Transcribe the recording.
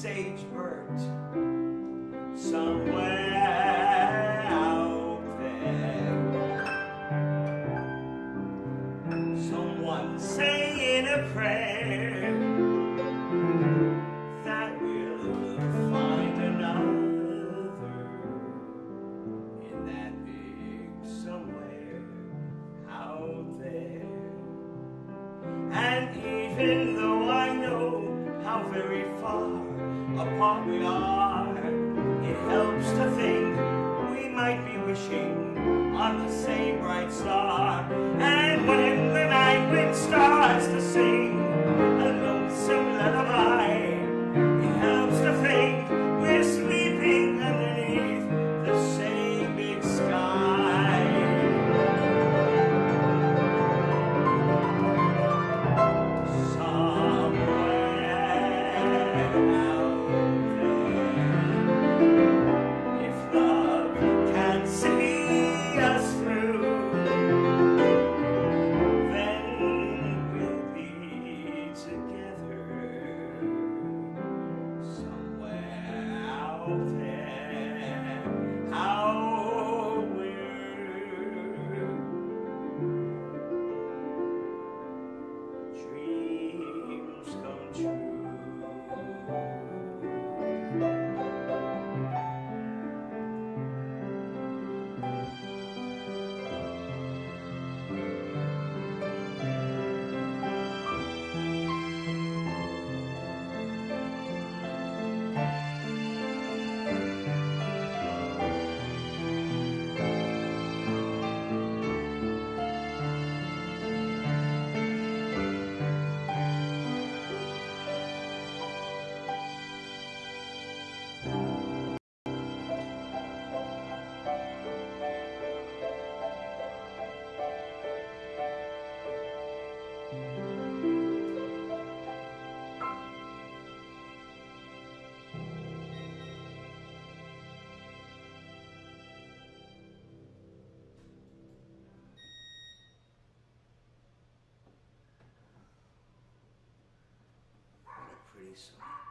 sage burnt somewhere out there. Someone saying a prayer that we'll find another in that big somewhere out there. And even though I know how very far apart we are, it helps to think we might be wishing on the same bright star. And when the night wind starts to sing a lonesome lullaby, it helps to think we're sleeping underneath the same big sky. Pretty soon.